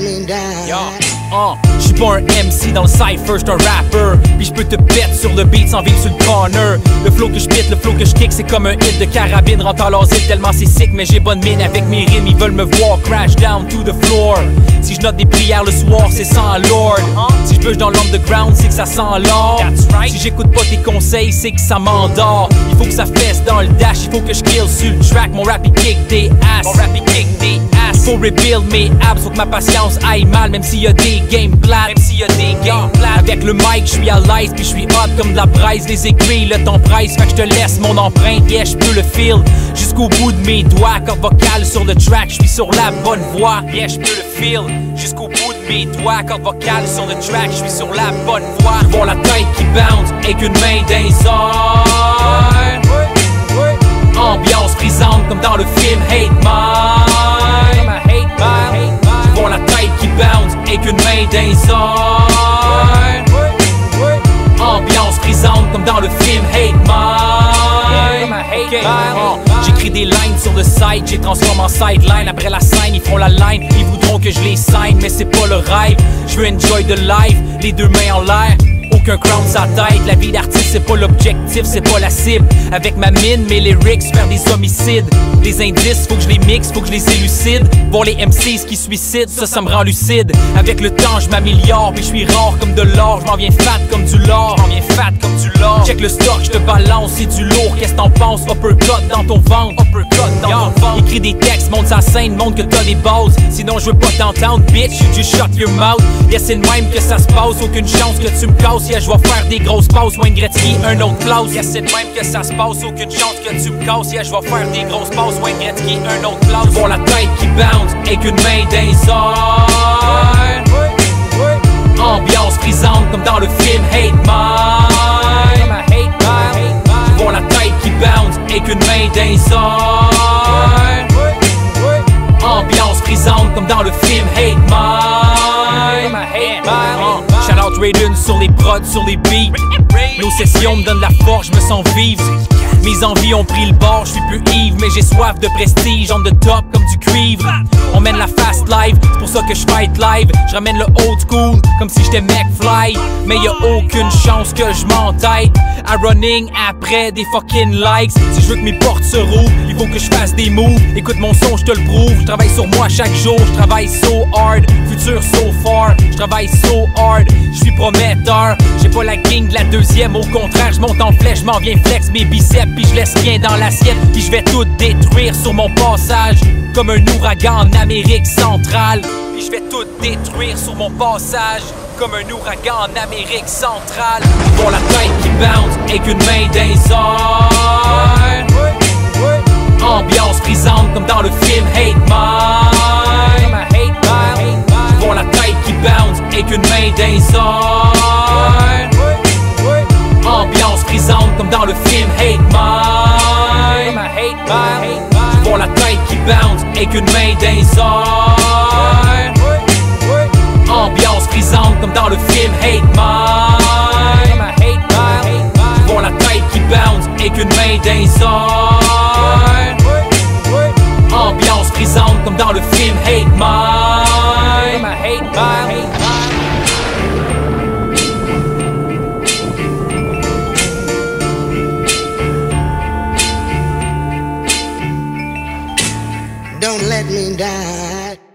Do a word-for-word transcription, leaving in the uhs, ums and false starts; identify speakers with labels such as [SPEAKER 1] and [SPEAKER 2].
[SPEAKER 1] me die.
[SPEAKER 2] Yeah. Uh, J'suis pas un M C dans le cypher, j'suis un rapper. Puis j'peux te pète sur le beat sans vivre sur le corner. Le flow que j'pite, le flow que j'kick, c'est comme un hit de carabine. Rentre en l'asile tellement c'est sick, mais j'ai bonne mine avec mes rimes. Ils veulent me voir crash down to the floor. Si j'note des prières le soir, c'est sans Lord. Si j'bûche dans l'underground, c'est que ça sent l'or. Si j'écoute pas tes conseils, c'est que ça m'endort. Il faut que ça fesse dans le dash, il faut que j'kill sur le track. Mon rap il kick des ass. Mon rap il kick des ass. Il faut rebuild mes abs, faut que ma patience aille mal. Même s'il y a des games plates, même s'il y a des games plates. Avec le mic, j'suis à l'aise, puis j'suis hot comme de la braise. Les aiguilles, le temps presse, fait que j'te laisse mon empreinte. Yeah, j'peux le feel jusqu'au bout de mes doigts. Corde vocale sur le track, j'suis sur la bonne voie. Yeah, j'peux le feel jusqu'au bout de mes doigts. Corde vocale sur le track, j'suis sur la bonne voie. Voir la tête qui bounce et qu'une main dans les airs. Ambiance frisante comme dans le film Hate Mine. Voir la tête qui bounce et qu'une main dans les airs. Ambiance frisante comme dans le film Hate Mine. Okay. uh, J'écris des lines sur le site, j'ai transformé en sideline. Après la scène, ils font la line, ils voudront que je les signe, mais c'est pas le rêve. Je veux enjoy the life, les deux mains en l'air. Aucun crown sa tête, la vie d'artiste c'est pas l'objectif, c'est pas la cible. Avec ma mine, mes lyrics, faire des homicides. Les indices, faut que je les mixe, faut que je les élucide. Voir les M Cs qui suicident, ça, ça me rend lucide. Avec le temps, je m'améliore, puis je suis rare comme de l'or. Je m'en viens fat comme du lard, je m'en viens fat comme du lard. Check le stock, je te balance, c'est du lourd, qu'est-ce t'en penses? Uppercut dans ton ventre, uppercut dans Yo. ton ventre. Écris des textes, monte sa scène, montre que t'as des bases. Sinon je veux pas t'entendre, bitch, you just shut your mouth. Yeah, c'est le même que ça se passe, aucune chance que tu me casses. Yeah, je vais faire des grosses passes, Wayne Gretzky, un autre Klaus. Yeah, c'est le même que ça se passe, aucune chance que tu me casses. Yeah, je vais faire des grosses passes, Wayne Gretzky, un autre Klaus. Voir la tête qui bounce et qu'une main dans les airs. Ambiance frisante comme dans le film Hate Mine. Voir la tête qui bounce et qu'une main dans les airs. Ambiance frisante comme dans le film Hate Mine. uh, Shout out Raiden sur les prods, sur les beats. Nos sessions me donnent la force, je me sens vivre. Mes envies ont pris le bord, je suis plus ivre, mais j'ai soif de prestige, on de top comme du cuivre. On mène la fast life, c'est pour ça que je fight live. Je ramène le old school, comme si j'étais McFly. Mais y'a aucune chance que je m'entête à running après des fucking likes. Si je veux que mes portes se rouvrent, il faut que je fasse des moves. Écoute mon son, je te le prouve. Je travaille sur moi chaque jour, je travaille so hard. Futur so far, je travaille so hard. Je suis prometteur, j'ai pas la king de la deuxième. Au contraire, je monte en flèche, je m'en viens flex mes biceps. Puis je laisse rien dans l'assiette, puis je vais tout détruire sur mon passage. Comme un ouragan en Amérique centrale. Puis je vais tout détruire sur mon passage. Comme un ouragan en Amérique centrale. Pour la tête qui bounce et qu'une main dans les airs. Ambiance frisante comme dans le film Hate Mine. Pour la tête qui bounce et qu'une main dans les airs. Ambiance frisante comme dans le film Hate Mine. Pour la tête qui bounce et qu'une main dans les airs. Ambiance frisante comme dans le film Hate Mine. Pour la tête qui bounce et qu'une main dans les airs. Ambiance frisante comme dans le film Hate Mine.
[SPEAKER 1] Don't let me die.